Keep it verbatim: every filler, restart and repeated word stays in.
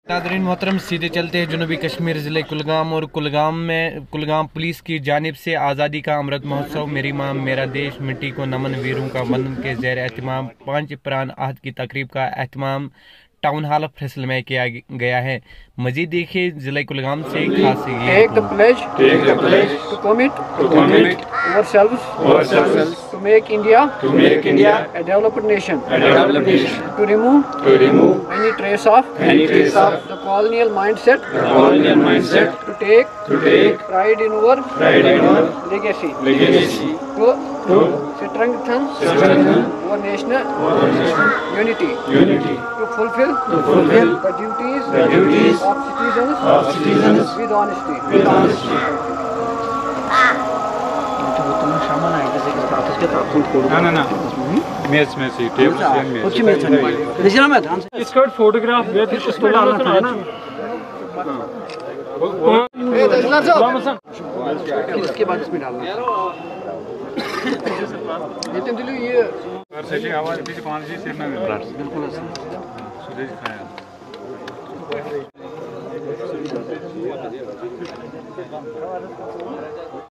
नाज़रीन मोहतरम, सीधे चलते हैं जनूबी कश्मीर ज़िले कुलगाम और कुलगाम में कुलगाम पुलिस की जानिब से आज़ादी का अमृत महोत्सव मेरी माँ मेरा देश मिट्टी को नमन वीरों का वंदन के ज़ेर एहतमाम पांच प्राण आहत की तकरीब का एहतमाम टाउन हॉल फ्रिसल में किया गया है। मजीद देखिए ज़िले कुलगाम से खास Take the pledge, take the pledge to commit, to commit ourselves, ourselves to make India, to make India a developed nation, a developed nation, to remove, to remove any trace of, any trace of the colonial mindset, the colonial mindset, to take, to take pride in our, pride in our legacy, legacy, to, to strengthen, strengthen our national, our national unity, unity, to fulfill, to fulfill the duties, the duties of citizens, of citizens with honesty, with honesty. ना ना ना match में सी table से match कुछ match नहीं दिशा में ध्यान से इसका फोटोग्राफ गया थी इसको डालना था ना ए दशनार साहब इसके बाद इसमें डालना ये तो ये घर से आवाज भी पांच जी से ना बिल्कुल सुरेश खाया